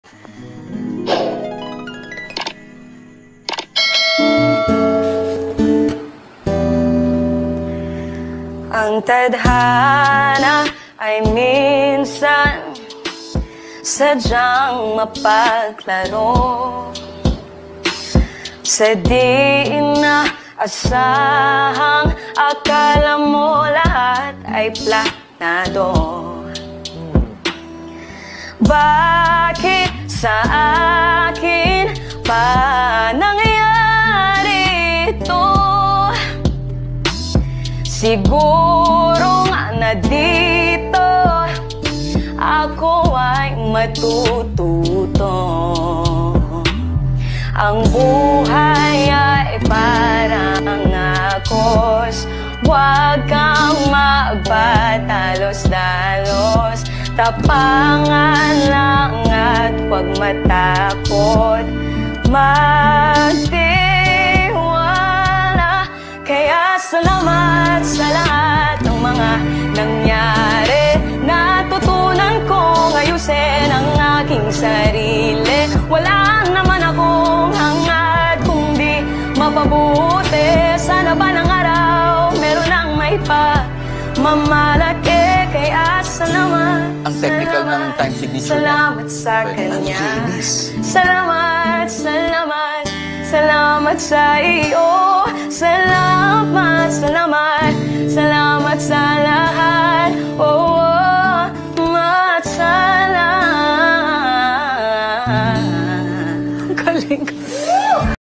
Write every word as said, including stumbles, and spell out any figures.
Ang tadhana ay minsan sadyang mapaglaro sa di inaasahang akala mo lahat ay planado. Bakit sa akin pa nangyari ito? Siguro nga na dito ako ay matututo. Ang buhay ay parang akos, huwag kang magpatalos-dalos. Tapangan lang at huwag matakot magtiwala. Kaya salamat sa lahat ng mga nangyari. Natutunan kong ayusin ang aking sarili. Wala naman akong hangad kundi mapabuti. Sana ba ng araw meron ang may pagmamalaki. Kaya salamat, ang technical salamat, ng time signature salamat sa kanya. Salamat, salamat, salamat sa iyo. Salamat.